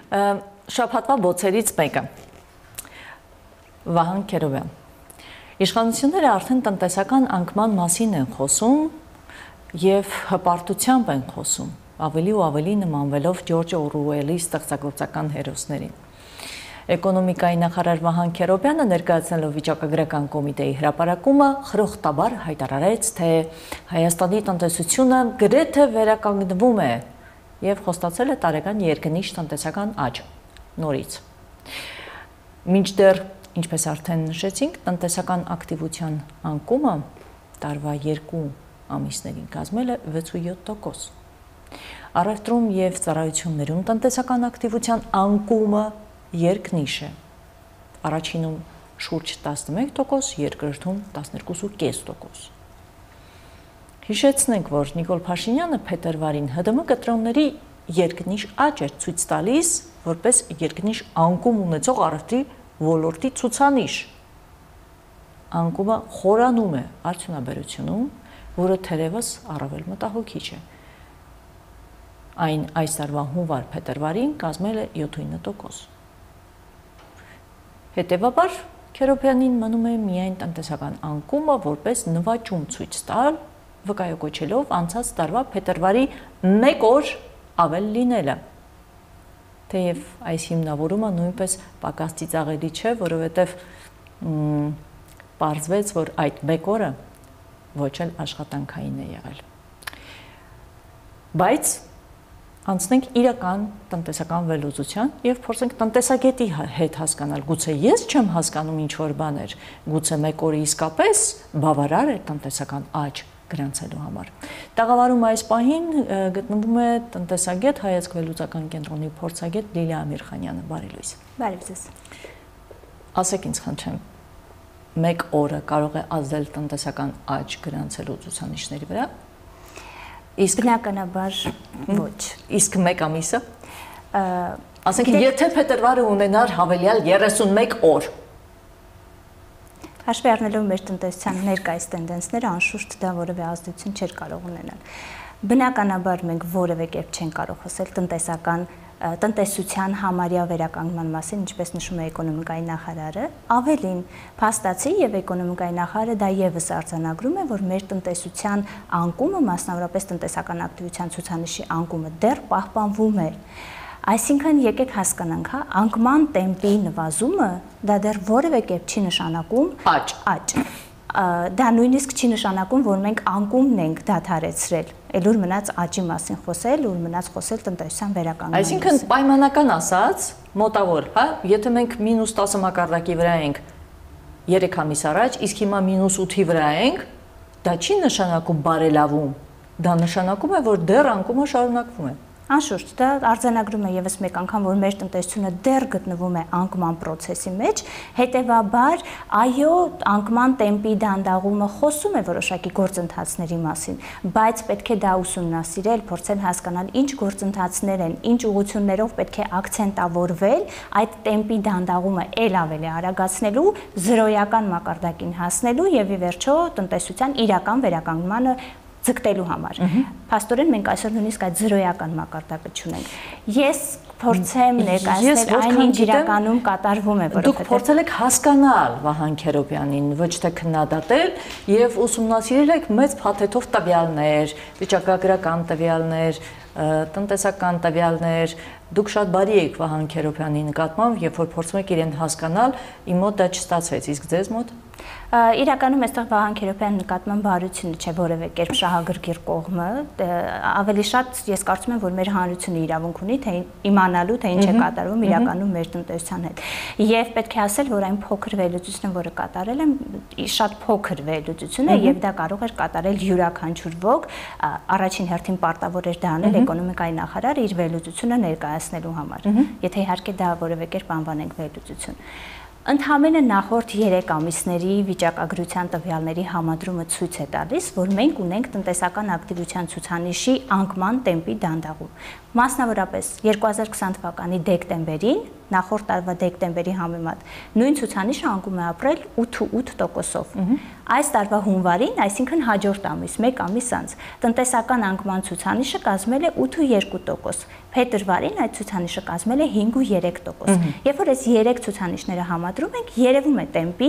Շաբաթվա բոցերից մեկը Վահան Քերոբյան Իշխանությունները արդեն տնտեսական անկման մասին են խոսում եւ հպարտությամբ են խոսում, ավելի ու ավելի նմանվելով Ջորջ Օրուելի ստեղծագործական հերոսներին։ Էկոնոմիկայի նախարար Վահան Քերոբյանը ներկայացնելով վիճակագրական կոմիտեի հրապարակումը խրոխտաբար հայտարարեց, թե Հայաստանի տնտեսությունը գրեթե վերականգնվում է եւ խոստացել է տարեկան երկնիշ տնտեսական աճ նորից։ Մինչդեռ, ինչպես արդեն նշեցինք, տնտեսական ակտիվության անկումը տարվա 2 ամիսներին կազմել է 6.7%։ Առևտրում եւ ծառայություններում տնտեսական ակտիվության անկումը երկնիշ է։ Առաջինում շուրջ 11%, երկրորդում 12.5%։ Հիշեցնենք, որ Նիկոլ Փաշինյանը փետրվարին ՀԴՄ կտրոնների երկնիշ աճ էր ցույց տալիս, որպես երկնիշ անկում ունեցող առևտրի ոլորտի ցուցանիշ։ Անկումը խորանում է արդյունաբերությունում, որը թերևս առավել մտահոգիչ է։ Այն այս տարվա հունվար-փետրվարին կազմել է 7.9%։ Հետևաբար, Քերոբյանին մնում է միայն տնտեսական անկումը որպես նվաճում ցույց տալ, վկայակոչելով անցած տարվա փետրվարի 1 օր ավել լինելը։ Թեև այս հիմնավորումը նույնպես պակաս ծիծաղելի չէ, որովհետև պարզվեց, որ այդ 1 օրը ոչ էլ աշխատանքային է եղել։ Բայց անցնենք իրական տնտեսական վերլուծության եւ փորձենք տնտեսագետի հետ հասկանալ, գուցե ես չեմ հասկանում ինչ-որ բաներ, գուցե 1 օրը իսկապես բավարար է տնտեսական աճ գրանցելու համար։ Տաղավարում այս պահին գտնվում է տնտեսագետ Հայացք վերլուծական կենտրոնի փորձագետ Լիլիա Ամիրխանյանը, բարի լույս։ Բարի ձեզ։ Ասեք ինձ խնդրեմ, 1 օրը կարող է ազդել տնտեսական աճ գրանցելու ցուցանիշների վրա։ Իսկ բնականաբար ոչ։ Իսկ 1 ամիսը։ Ասենք, եթե փետրվարը ունենար հավելյալ 31 օր։ Հաշվի առնելով մեր տնտեսության ներկայիս տենդենսները, անշուշտ դա որևէ ազդեցություն չէր կարող ունենալ։ Բնականաբար մենք որևէ կերպ չենք կարող խոսել տնտեսության համարյա վերականգնման մասին, ինչպես նշում է էկոնոմիկայի նախարարը, ավելին փաստացի եւ էկոնոմիկայի նախարարը դա եւս արձանագրում է, որ մեր տնտեսության անկումը, մասնավորապես տնտեսական ակտիվության ցուցանիշի անկումը դեռ պահպանվում է։ Այսինքն եկեք հասկանանք, անկման տեմպի նվազումը դա դեռ որևէ կերպ չի նշանակում աճ։ Դա նույնիսկ չի նշանակում, որ մենք անկումն ենք դադարեցրել, այլ մնաց աճի մասին խոսել, ուր մնաց խոսել տնտեսության վերականգնման։ Այսինքն պայմանական ասած, մոտավոր, հա, եթե մենք -10 մակարդակի վրա ենք 3 ամիս առաջ, իսկ հիմա -8-ի վրա ենք, դա չի նշանակում բարելավում, դա նշանակում է, որ դեռ անկումը շարունակվում է։ Անշուշտ, դա արձանագրում է եւս մեկ անգամ, որ մեր տնտեսությունը դեռ գտնվում է անկման process-ի մեջ, հետեւաբար, այո, անկման տեմպի դանդաղումը խոսում է որոշակի գործընթացների մասին, բայց պետք է դա ուսումնասիրել, փորձել հասկանալ ինչ գործընթացներ են, ինչ ուղղություններով պետք է ակցենտավորվել այդ տեմպի դանդաղումը ել ավելի արագացնելու, զրոյական մակարդակին հասնելու եւ ի վերջո տնտեսության իրական վերականգնմանը ձգտելու համար։ Փաստորեն մենք այսօր նույնիսկ այդ զրոյական մակարդակը չունենք։ Ես փորձեմ ներկայացնել այն ինչ իրականում կատարվում է, որովհետև դուք փորձել եք հասկանալ Վահան Քերոբյանին, ոչ թե քննադատել եւ ուսումնասիրել եք մեծ փաթեթով տվյալներ, վիճակագրական տվյալներ, տնտեսական տվյալներ։ Դուք շատ բարի եք Վահան Քերոբյանի նկատմամբ, երբ որ փորձում եք իրեն հասկանալ, իմ մոտ դա չստացվեց, իսկ ձեզ մոտ։ Իրականում այստեղ Վահան Քերոբյանի նկատմամբ բարությունը չէ որևէ կերպ շահագրգիռ կողմը, ավելի շատ ես կարծում եմ, որ մեր հանրությունը իրավունք ունի, թե իմանալու, թե ինչ է կատարվում իրականում մեր տնտեսության հետ։ Եվ պետք է ասել, որ այն փոքր վերլուծությունը, որը կատարել եմ, շատ փոքր վերլուծություն է եւ դա կարող էր կատարել յուրաքանչյուր ոք, առաջին հերթին պարտավոր էր դա անել էկոնոմիկայի նախարարը իր վերլուծությունը ներկայացնելու համար։ Եթե իհարկե դա որևէ կերպ անվանենք վերլուծություն։ Ընդհանրապես նախորդ 3 ամիսների վիճակագրության տվյալների համադրումը ցույց է տալիս, որ մենք ունենք տնտեսական ակտիվության ցուցանիշի անկման տեմպի դանդաղում։ Մասնավորապես 2020 թվականի դեկտեմբերին, նախորդ տարվա դեկտեմբերի համեմատ, նույն ցուցանիշը անկում է ապրել 8.8%-ով։ Այս տարվա հունվարին, այսինքն հաջորդ ամիս, 1 ամիս անց, տնտեսական անկման ցուցանիշը կազմել է 8.2%, փետրվարին այդ ցուցանիշը կազմել է 5.3%։ Երբ որ այս 3 ցուցանիշները համադրում ենք, երևում է տեմպի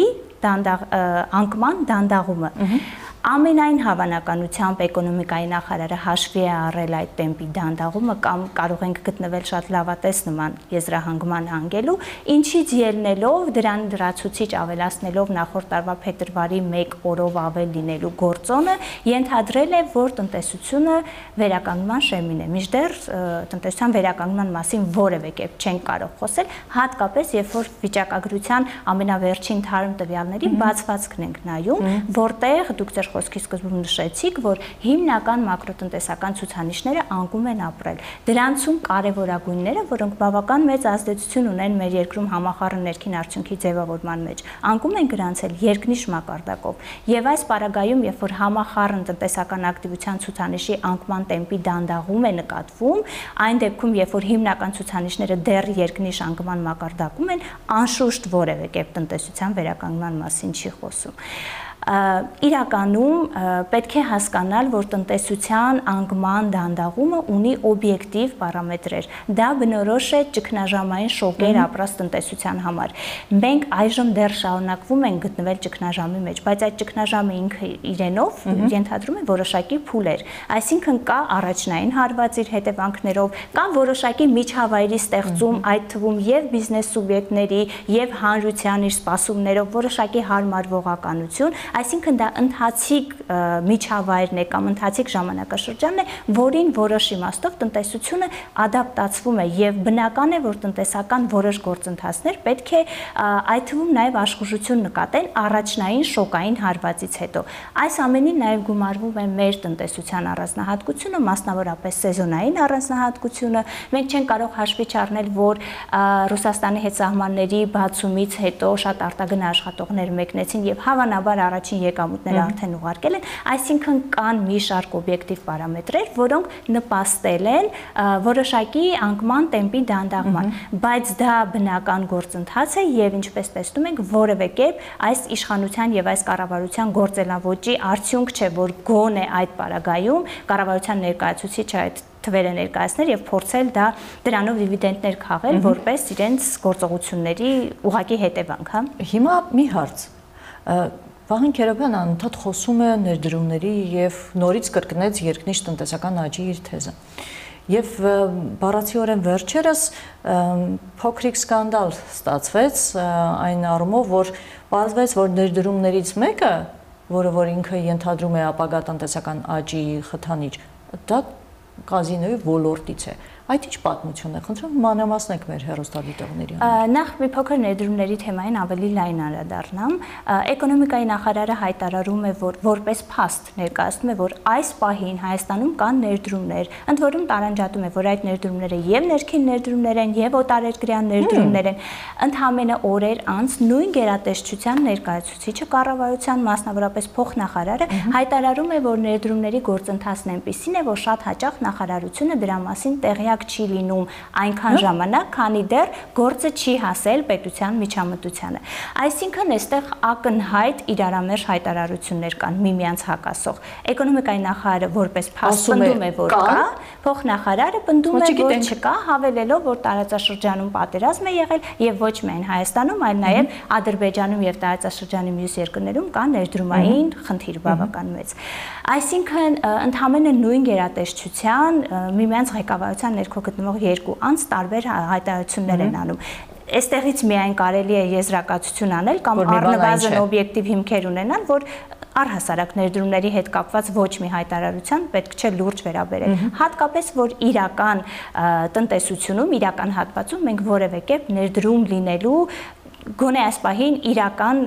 անկման դանդաղումը։ Ամենայն հավանականությամբ էկոնոմիկայի նախարարը հաշվի է առել այդ տեմպի դանդաղումը կամ կարող ենք գտնվել շատ լավատես նման եզրահանգման հանգելու, ինչից ելնելով դրան լրացուցիչ ավելացնելով նախորդ տարվա փետրվարի 1 օրով ավել լինելու գործոնը ենթադրել է, որ տնտեսությունը վերականգնման շեմին է։ Մինչդեռ տնտեսության վերականգնման մասին որևէ կերպ չենք կարող խոսել, հատկապես երբ որ վիճակագրության ամենավերջին թարմ տվյալների բացվածքն ենք նայում, որտեղ դուք ձեր խոսքի սկզբում նշեցիք, որ հիմնական մակրոտնտեսական ցուցանիշները անկում են ապրել։ Դրանցում կարևորագույնները, որոնք բավական մեծ ազդեցություն ունեն մեր երկրում համախառն ներքին արդյունքի ձևավորման մեջ, անկում են գրանցել երկնիշ մակարդակով։ Եվ այս պարագայում, երբ որ համախառն տնտեսական ակտիվության ցուցանիշի անկման տեմպի դանդաղում է նկատվում, այն դեպքում, երբ որ հիմնական ցուցանիշները դեռ երկնիշ անկման մակարդակում են, անշուշտ որևէ կերպ տնտեսության վերականգնման մասին չի խոսում։ Իրականում պետք է հասկանալ, որ տնտեսության անկման դանդաղումը ունի օբյեկտիվ պարամետրեր։ Դա բնորոշ է ճգնաժամային շոկեր ապրած տնտեսության համար։ Մենք այժմ դեռ շարունակվում ենք գտնվել ճգնաժամի մեջ, բայց այդ ճգնաժամը ինքը իրենով ենթադրում է որոշակի փուլեր։ Այսինքն կա առաջնային հարված իր հետևանքներով, կա որոշակի միջավայրի ստեղծում, այդ թվում եւ բիզնես սուբյեկտների, եւ հանրության իր սպասումներով որոշակի հարմարվողականություն, այսինքն դա ընթացիկ միջավայրն է կամ ընթացիկ ժամանակաշրջանն է, որին որոշ իմաստով տնտեսությունը ադապտացվում է եւ բնական է, որ տնտեսական որոշ գործընթացներ պետք է այդ թվում նաեւ աշխուժություն նկատեն առաջնային շոկային հարվածից հետո։ Այս ամենին նաեւ գումարվում է մեր տնտեսության առանձնահատկությունը, մասնավորապես սեզոնային առանձնահատկությունը։ Մենք չենք կարող հաշվի չառնել, որ Ռուսաստանի հետ սահմանների բացումից հետո շատ արտագնա աշխատողներ մեկնեցին եւ հավանաբար առաջին եկամուտները արդեն ուղարկել են, այսինքն կան մի շարք օբյեկտիվ պարամետրեր, որոնք նպաստել են որոշակի անկման տեմպի դանդաղման, բայց դա բնական գործընթաց է եւ ինչպես տեսնում ենք, որևէ կերպ այս իշխանության եւ այս կառավարության գործելավոճի արդյունք չէ, որ գոնե այդ պարագայում կառավարության ներկայացուցիչը այդ թվերը ներկայացնել եւ փորձել դրանով դիվիդենդներ քաղել որպես իրենց գործողությունների ուղղակի հետևանք, հա։ Հիմա մի հարց։ Վահան Քերոբյանը անընդհատ խոսում է ներդրումների եւ նորից կրկնեց երկնիշ տնտեսական աճի իր թեզը։ Եվ բառացիորեն վերջերս փոքրիկ սկանդալ ստացվեց այն առումով, որ պարզվեց, որ ներդրումներից մեկը, որ ինքը ենթադրում է ապագա տնտեսական աճի խթանիչ, դա կազինոյի ոլորտից է։ Այդ ինչ պատմություն է, խնդրում մանրամասնեք մեր հեռուստադիտողների համար։ Նախ մի փոքր ներդրումների թեմային ավելի լայն անդրադառնամ։ Էկոնոմիկայի նախարարը հայտարարում է, որ որպես փաստ ներկայացնում է, որ այս պահին Հայաստանում կան ներդրումներ, ընդ որում տարանջատում է, որ այդ ներդրումները եւ ներքին ներդրումներ են, եւ օտարերկրյա ներդրումներ են։ Ընդհանրապես օրեր անց նույն գերատեսչության ներկայացուցիչը կառավարության, մասնավորապես փոխնախարարը հայտարարում է, որ ներդրումների գործընթացն այնպիսին է, որ շատ հաճախ նախարարությունը դրա մասին տեղյակ չի լինում այնքան ժամանակ, քանի դեռ գործը չի հասել պետության միջամտությանը։ Այսինքն այստեղ ակնհայտ իրարամերժ հայտարարություններ կան միմյանց հակասող։ Էկոնոմիկայի նախարարը որպես փաստ պնդում է, որ կա, փոխնախարարը պնդում է, որ չկա, հավելելով, որ տարածաշրջանում պատերազմ է եղել եւ ոչ միայն Հայաստանում, այլ նաեւ Ադրբեջանում եւ տարածաշրջանի մյուս երկրներում կա ներդրումային խնդիր բավական մեծ։ Այսինքն ընդհանրապես նույն գերատեսչության միմյանց ղեկավարության ներքո գտնվող երկու անց տարբեր հայտարարություններ են անում։ Այստեղից միայն կարելի է եզրակացություն անել կամ առնվազն օբյեկտիվ հիմքեր ունենալ, որ առհասարակ ներդրումների հետ կապված ոչ մի հայտարարության պետք չէ լուրջ վերաբերել։ Հատկապես որ իրական տնտեսությունում, իրական հատվածում մենք որևէ կերպ ներդրում լինելու գոնե այս պահին իրական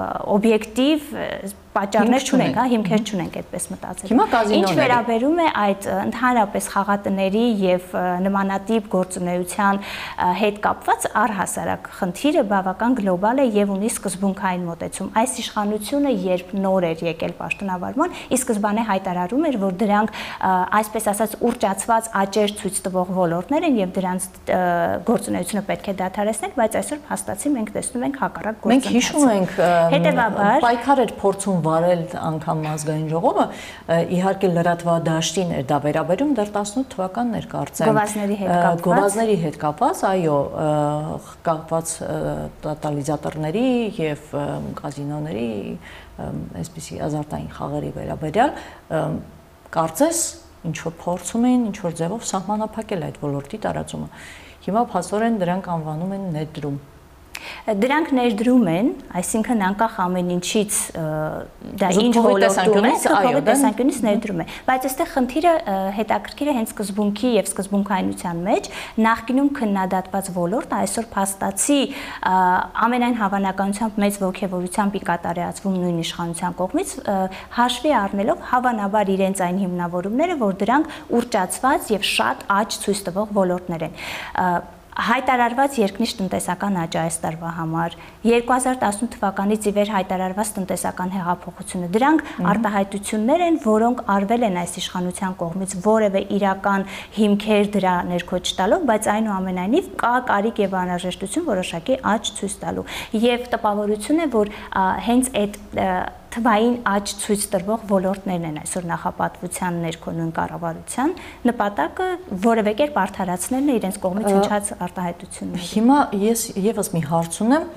օբյեկտիվ պատճառներ չունենք, հա, հիմքեր չունենք այդպես մտածել։ Հիմա կազինոներ։ Ինչ վերաբերում է այդ ընդհանրապես խաղատների եւ նմանատիպ գործունեության հետ կապված առհասարակ խնդիրը բավական գլոբալ է եւ ունի սկզբունքային մոտեցում։ Այս իշխանությունը երբ նոր էր եկել պաշտոնավարման, ի սկզբանե հայտարարում էր, որ դրանք այսպես ասած ուռճացված աճեր ցույց տվող ոլորտներ են եւ դրանց գործունեությունը պետք է դադարեցնել, բայց այսօր փաստացի մենք տեսնում ենք հակառակ գործընթաց։ Մենք հիշում ենք, հետեւաբար պայքար էր փորձում վարել անգամ ազգային ժողովը, իհարկե լրատվադաշտին էր դա վերաբերում դեռ 18 թվականն էր կարծեմ։ Գովազդների հետ կապված, այո, կապված տոտալիզատորների եւ կազինոների, այսպիսի ազարտային խաղերի վերաբերյալ, կարծես ինչ որ փորձում էին ինչ որ ձևով սահմանափակել այդ ոլորտի տարածումը։ Հիմա փաստորեն դրանք անվանում են ներդրում։ Դրանք ներդրում են, այսինքն անկախ ամեն ինչից դա ինչ ոլորտում է, փողի տեսանկյունից ներդրում է, բայց այստեղ խնդիրը հետաքրքիր է հենց սկզբունքի եւ սկզբունքայնության մեջ, նախկինում քննադատված ոլորտը այսօր փաստացի ամենայն հավանականությամբ մեծ ողջավորությամբ ի կատարածվում նույն իշխանության կողմից, հաշվի առնելով հավանաբար իրենց այն հիմնավորումները, որ դրանք ուռճացված եւ շատ աճ ցույց տվող ոլորտներ են։ Հայտարարված երկնիշ տնտեսական աճ այս տարվա համար 2018 թվականից ի վեր հայտարարված տնտեսական հեղափոխությունը դրանք արտահայտություններ են, որոնք արվել են այս իշխանության կողմից որևէ իրական հիմքեր դրա ներքո չտալով, բայց այնուամենայնիվ կա կարիք եւ անհրաժեշտություն որոշակի աճ ցույց տալու եւ տպավորություն է, որ հենց այդ թվային աճ ցույց տրվող ոլորտներն են այսօր նախապատվության ներքո նույն կառավարության նպատակը որևէ կերպ արդարացնելն է իրենց կողմից հնչած արտահայտությունները։ Հիմա ես եւս մի հարց ունեմ,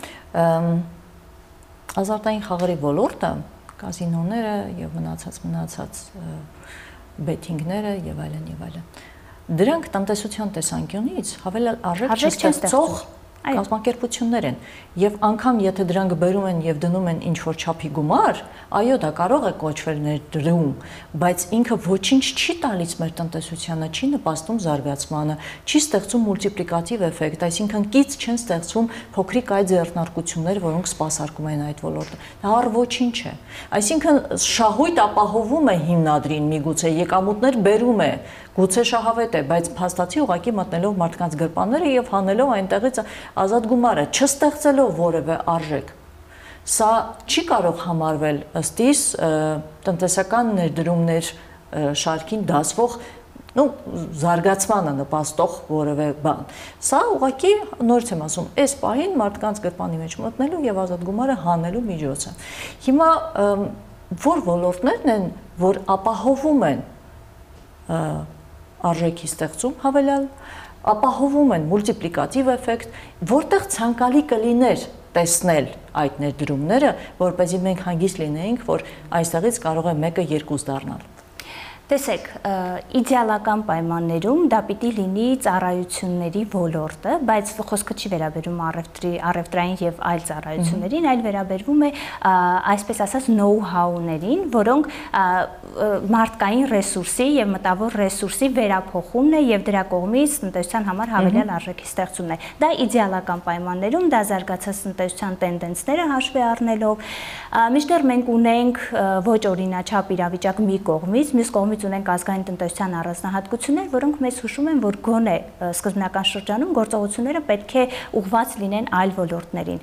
ազարտային խաղերի ոլորտը, կազինոները եւ մնացած բեթինգները եւ այլն, դրանք տնտեսության տեսանկյունից հավելյալ արժեք չստեղծող կազմակերպություններ են եւ անգամ եթե դրանք բերում են եւ դնում են ինչ որ չափի գումար, այո, դա կարող է կոչվել ներդրում, բայց ինքը ոչինչ չի տալիս մեր տնտեսությանը, չի նպաստում զարգացմանը, չի ստեղծում մուլտիպլիկատիվ էֆեկտ, այսինքն կից չեն ստեղծում փոքրիկ այ ձեռնարկություններ, որոնք սպասարկում են այդ ոլորտը։ Դա առ ոչինչ է։ Այսինքն շահույթ ապահովում է հիմնադրին միգուցե եկամուտներ բերում է, գուցե շահավետ է, բայց փաստացի ուղղակի մտնելով մարդկանց գրպանները եւ հանելով այնտեղից ազատ գումարը, չստեղծելով որևէ արժեք։ Սա չի կարող համարվել ըստ իս տնտեսական ներդրումներ շարքին դասվող զարգացմանը նպաստող որևէ բան։ Սա ուղղակի նորից եմ ասում, այս պահին մարդկանց գրպանի մեջ մտնելու եւ ազատ գումարը հանելու միջոց է։ Հիմա որ ոլորտներն են, որ ապահովում են արժեքի ստեղծում հավելյալ, ապահովում են մուլտիպլիկատիվ էֆեկտ, որտեղ ցանկալի կլիներ տեսնել այդ ներդրումները, որպեսզի մենք հանգիստ լինեինք, որ այստեղից կարող է մեկը երկուս դառնալ։ Տեսեք, իդեալական պայմաններում դա պիտի լինի ծառայությունների ոլորտը, բայց խոսքը չի վերաբերում առևտրային եւ այլ ծառայություններին, այլ վերաբերվում է այսպես ասած know-how-ներին, որոնք մարդկային ռեսուրսի եւ մտավոր ռեսուրսի վերափոխումն է եւ դրա կողմից տնտեսության համար հավելյալ արժեքի ստեղծումն է։ Դա իդեալական պայմաններում, դա զարգացած տնտեսության տենդենսները հաշվի առնելով, մինչդեռ մենք ունենք ոչ օրինաչափ իրավիճակ մի կողմից, մյուս կողմից ունենք ազգային տնտեսության առանձնահատկություններ, որոնք մեզ հուշում են, որ գոնե սկզբնական շրջանում գործողությունները պետք է ուղղված լինեն այլ ոլորտներին։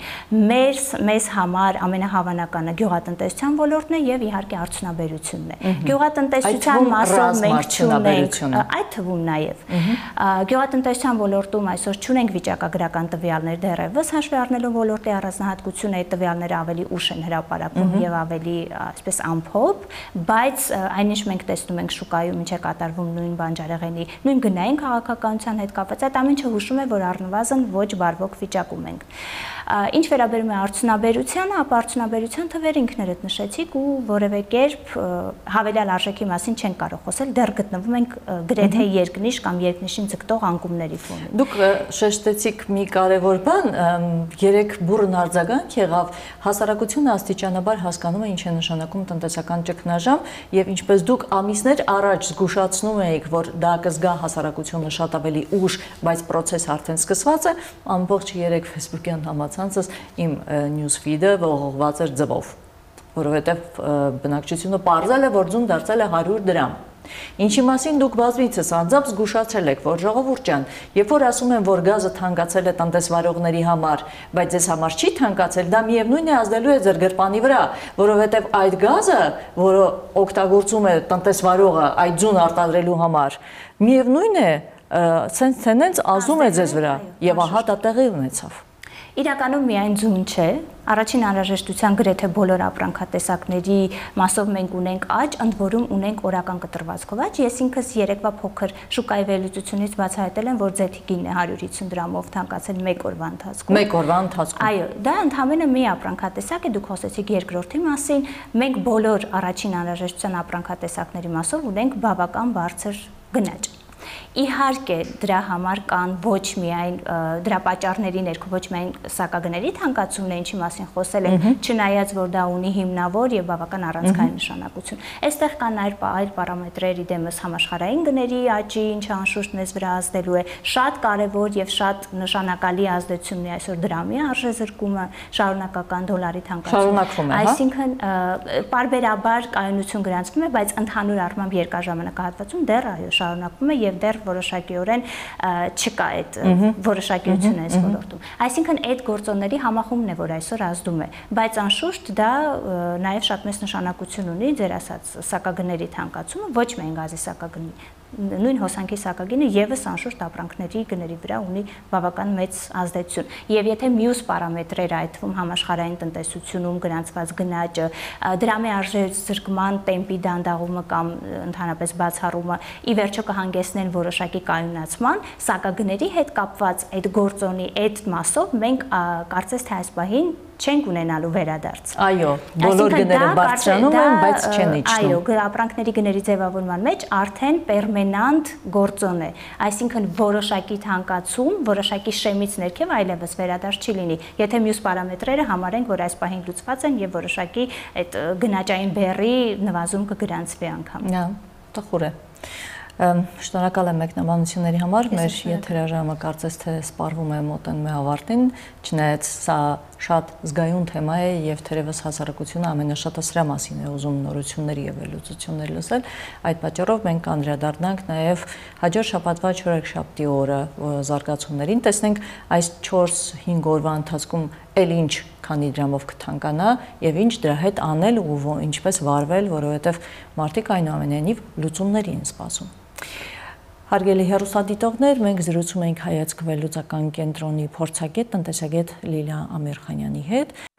Մեզ համար ամենահավանականը գյուղատնտեսության ոլորտն է եւ իհարկե արդյունաբերությունն է։ Գյուղատնտեսության մասով մենք չունենք, այդ թվում նաեւ գյուղատնտեսության ոլորտում այսօր չունենք վիճակագրական տվյալներ դեռևս, հաշվի առնելով ոլորտի առանձնահատկությունը, այդ տվյալները ավելի ուշ են հրապարակվում եւ ավելի այսպես ամփոփ, բայց այնինչ մենք տեսնում ենք շուկայում ինչ է կատարվում նույն բանջարեղենի, նույն գնային քաղաքականության հետ կապված, այդ ամենը հուշում է, որ առնվազն ոչ բարվոք վիճակում ենք։ Ինչ վերաբերում է արդյունաբերությանը, ապա արդյունաբերության թվերը ինքներդ նշեցիք ու որևէ կերպ հավելյալ արժեքի մասին չենք կարող խոսել, դեռ գտնվում ենք գրեթե երկնիշ կամ երկնիշին ձգտող անկումների ֆոնին։ Դուք շեշտեցիք մի կարևոր բան, երեք բուռն արձագանք եղավ, հասարակությունը աստիճանաբար հասկանում է ինչ է նշանակում տնտեսական ճգնաժամ եւ ինչպես դուք ամիսներ առաջ զգուշացնում էիք, որ դա կզգա հասարակությունը շատ ավելի ուշ, բայց process արդեն սկսված է, ամբողջ երեք Facebook-յան համացանցս իմ news feed-ը ողողված էր ձվով, որովհետեւ բնակչությունը պարզել է, որ ձուն դարձել է 100 դրամ։ Ինչի մասին դուք բազմիցս անձամբ զգուշացել եք, որ ժողովուրդ ջան, երբ որ ասում են, որ գազը թանկացել է տնտեսվարողների համար, բայց ձեզ համար չի թանկացել, դա միևնույն է ազդելու է ձեր գրպանի վրա, որովհետև այդ գազը, որը օգտագործում է տնտեսվարողը այդ ձուն արտադրելու համար, միևնույն է, ցենց ազում է ձեզ վրա, եւ ահա դա տեղի ունեցավ։ Իրականում միայն ձուն չէ, առաջին անհրաժեշտության գրեթե բոլոր ապրանքատեսակների մասով մենք ունենք աճ, ընդ որում ունենք օրական կտրվածքով աճ։ Ես ինքս երեկվա փոքր շուկայի վերլուծությունից բացահայտել եմ, որ ձեթիկինն է 150 դրամով թանկացել 1 օրվա ընթացքում։ 1 օրվա ընթացքում։ Այո, դա ընդհանրապես մի ապրանքատեսակ է, դուք խոսեցիք երկրորդի մասին, մենք բոլոր առաջին անհրաժեշտության ապրանքատեսակների մասով ունենք բավական բարձր գնաճ։ Իհարկե դրա համար կան ոչ միայն դրա պատճառների ներքո ոչ միայն սակագների թանկացումն է, ինչի մասին խոսել ենք, չնայած որ դա ունի հիմնավոր եւ բավական առանցքային նշանակություն։ Այստեղ կան այլ պարամետրեր իդեմս համաշխարհային գների աճի, ինչը անշուշտ մեզ վրա ազդելու է, շատ կարեւոր եւ շատ նշանակալի ազդեցություն ունի այսօր դրամի արժեզրկումը, շարունակական դոլարի թանկացումը։ Այսինքն պարբերաբար կայունություն գրանցվում է, բայց ընդհանուր առմամբ երկար ժամանակահատվածում դեռ այո շարունակվում է եւ դեռ որոշակիորեն չկա այդ որոշակիությունը այս ոլորտում։ Այսինքն այդ գործոնների համախումբն է, որ այսօր ազդում է, բայց անշուշտ դա նաև շատ մեծ նշանակություն ունի ձեր ասած սակագների թանկացումը, ոչ միայն գազի սակագնի, նույն հոսանքի սակագինը եւս անշուշտ ապրանքների գների վրա ունի բավական մեծ ազդեցություն։ Եվ եթե մյուս պարամետրերը, այդ թվում համաշխարհային տնտեսությունում գրանցված գնաճը, դրամի արժեզրկման տեմպի դանդաղումը կամ ընդհանրապես բացառումը ի վերջո կհանգեցնեն որոշակի կայունացման, սակագների հետ կապված այդ գործոնի այդ մասով մենք կարծես թե այս պահին չենք ունենալու վերադարձ։ Այո, բոլոր գները բարձրանում են, բայց չեն իջնում։ Այո, ապրանքների գների ձևավորման մեջ արդեն պերմենանտ գործոն է, այսինքն որոշակի թանկացում, որոշակի շեմից ներքև այլևս վերադարձ չի լինի, եթե մյուս պարամետրերը համարենք, որ այս պահին լուծված են եւ որոշակի այդ գնաճային բեռի նվազում կգրանցվի անգամ։ Տխուր է։ Շնորհակալ եմ մեկնաբանությունների համար, մեր եթերաժամը կարծես թե սպառվում է մոտենում է ավարտին, չնայած սա շատ զգայուն թեմա է եւ թերևս հասարակությունը ամենաշատը սրա մասին է ուզում նորություններ եւ վերլուծություններ լսել, այդ պատճառով մենք կանդրադառնանք նաեւ հաջորդ շաբաթվա չորեքշաբթի օրը զարգացումներին, տեսնենք այս 4-5 օրվա ընթացքում էլ ինչ քանի դրամով կթանկանա եւ ինչ դրա հետ անել ու ինչպես վարվել, որովհետեւ մարդիկ այնուամենայնիվ լուծումների են սպասում։ Հարգելի հեռուստադիտողներ, մենք զրուցում ենք Հայացք վերլուծական կենտրոնի փորձագետ, տնտեսագետ Լիլիա Ամիրխանյանի հետ։